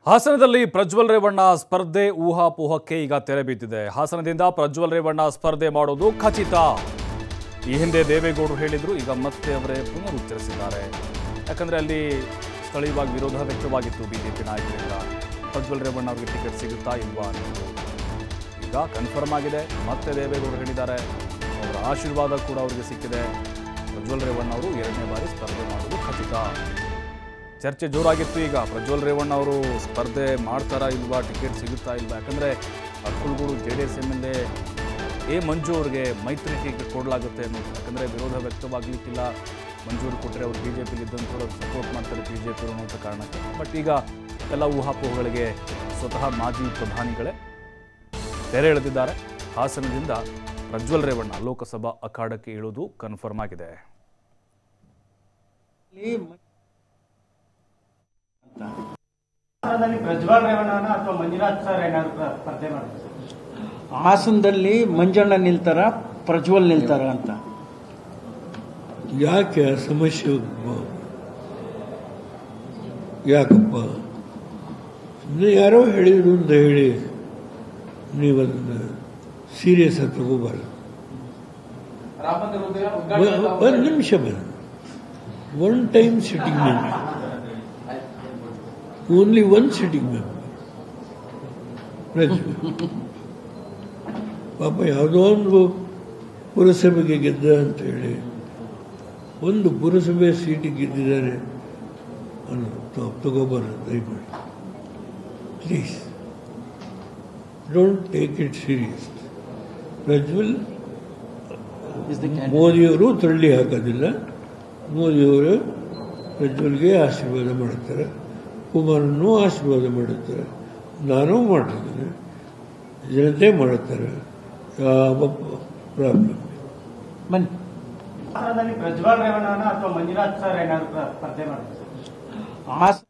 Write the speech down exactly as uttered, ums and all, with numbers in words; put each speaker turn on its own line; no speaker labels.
ಹಾಸನದಲ್ಲಿ ಪ್ರಜ್ವಲ್ ರೇವಣ್ಣ ಸ್ಪರ್ಧೆ ಊಹಾಪೋಹಕ್ಕೆ ಈಗ ತೆರೆ ಬಿದ್ದಿದೆ. ಹಾಸನದಿಂದ ಪ್ರಜ್ವಲ್ ರೇವಣ್ಣ ಸ್ಪರ್ಧೆ ಮಾಡೋದು ಖಚಿತ. ಈ ಹಿಂದೆ ದೇವೇಗೌಡರು ಹೇಳಿದ್ರು, ಈಗ ಮತ್ತೆ ಅವರೇ ಪುನರುಚ್ಚರಿಸಿದ್ದಾರೆ. ಯಾಕಂದ್ರೆ ಅಲ್ಲಿ ಸ್ಥಳೀಯವಾಗಿ ವಿರೋಧ ವ್ಯಕ್ತವಾಗಿತ್ತು ಬಿಜೆಪಿ ನಾಯಕರಿಂದ. ಪ್ರಜ್ವಲ್ ರೇವಣ್ಣ ಅವರಿಗೆ ಟಿಕೆಟ್ ಸಿಗುತ್ತಾ ಇಲ್ವಾ ಅನ್ನೋದು ಈಗ ಕನ್ಫರ್ಮ್ ಆಗಿದೆ. ಮತ್ತೆ ದೇವೇಗೌಡರು ಹೇಳಿದ್ದಾರೆ, ಅವರ ಆಶೀರ್ವಾದ ಕೂಡ ಅವರಿಗೆ ಸಿಕ್ಕಿದೆ. ಪ್ರಜ್ವಲ್ ರೇವಣ್ಣ ಅವರು ಎರಡನೇ ಬಾರಿ ಸ್ಪರ್ಧೆ ಮಾಡೋದು ಖಚಿತ. ಚರ್ಚೆ ಜೋರಾಗಿತ್ತು. ಈಗ ಪ್ರಜ್ವಲ್ ರೇವಣ್ಣ ಅವರು ಸ್ಪರ್ಧೆ ಮಾಡ್ತಾರಾ ಇಲ್ವಾ, ಟಿಕೆಟ್ ಸಿಗುತ್ತಾ ಇಲ್ವಾ? ಯಾಕಂದರೆ Arkalgud J D S M L A A Manju ಅವರಿಗೆ ಮೈತ್ರಿ ಟಿಕೆಟ್ ಕೊಡಲಾಗುತ್ತೆ ಅನ್ನೋದು. ಯಾಕಂದರೆ ವಿರೋಧ ವ್ಯಕ್ತವಾಗಲಿಕ್ಕಿಲ್ಲ. ಮಂಜೂರು ಕೊಟ್ಟರೆ ಅವರು ಬಿ ಜೆ ಪಿಲಿ ಇದ್ದಂಥವ್ರು ಸಪೋರ್ಟ್ ಮಾಡ್ತಾರೆ ಬಿ ಜೆ ಪಿ ಅನ್ನೋಂಥ ಕಾರಣಕ್ಕೆ. ಬಟ್ ಈಗ ಎಲ್ಲ ಊಹಾಪೋಹಗಳಿಗೆ ಸ್ವತಃ ಮಾಜಿ ಪ್ರಧಾನಿಗಳೇ ತೆರೆ ಎಳೆದಿದ್ದಾರೆ. ಹಾಸನದಿಂದ ಪ್ರಜ್ವಲ್ ರೇವಣ್ಣ ಲೋಕಸಭಾ ಅಖಾಡಕ್ಕೆ ಇಳಿದು ಕನ್ಫರ್ಮ್ ಆಗಿದೆ.
ಪ್ರಜ್ವಲ್ ರೇವಣ್ಣ ಅಥವಾ ಮಂಜುನಾಥ್ ಸರ್ ಏನಾದ್ರು ಸ್ಪರ್ಧೆ ಮಾಡ್ತಾರೆ?
ಹಾಸನದಲ್ಲಿ ಮಂಜಣ್ಣ ನಿಲ್ತಾರ, ಪ್ರಜ್ವಲ್ ನಿಲ್ತಾರ ಅಂತ
ಯಾಕೆ ಸಮಸ್ಯೆ? ಯಾಕಪ್ಪ ಸುಮ್ಮನೆ ಯಾರೋ ಹೇಳಿದ್ರು ಅಂತ ಹೇಳಿ ನೀವದನ್ನು ಸೀರಿಯಸ್ ಆಗಿ ತಗೋಬಾರ್ದು. ಒಂದು ನಿಮಿಷ ಬರ one time sitting member, only one sitting member ಪಾಪ ಯಾವುದೋ ಒಂದು ಪುರಸಭೆಗೆ ಗೆದ್ದ ಅಂತ ಹೇಳಿ ಒಂದು ಪುರಸಭೆ ಸೀಟಿಗೆ ಗೆದ್ದಿದ್ದಾರೆ ಅನ್ನೋದು ತಗೋಬಾರ್ದು. ದಯಮಾಡಿ please don't take it serious. Prajwal ಮೋದಿಯವರು ತಳ್ಳಿ ಹಾಕೋದಿಲ್ಲ. ಮೋದಿಯವರು ಪ್ರಜ್ವಲ್ಗೆ ಆಶೀರ್ವಾದ ಮಾಡುತ್ತಾರೆ, ಕುಮಾರನ್ನು ಆಶೀರ್ವಾದ ಮಾಡುತ್ತಾರೆ, ನಾನು ಮಾಡಿದ್ದೇನೆ, ಜನತೆ ಮಾಡುತ್ತಾರೆ. ಯಾವ ಪ್ರಾಬ್ಲಮ್
ಬನ್ನಿ.
ಹಾಸನದಲ್ಲಿ ಪ್ರಜ್ವಲ್ ರೇವಣ್ಣ ಅಥವಾ ಮಂಜುನಾಥ್ ಸರ್ ಏನಾದ್ರು ಸ್ಪರ್ಧೆ ಮಾಡ್ತಾರೆ?
ಹಾಸನ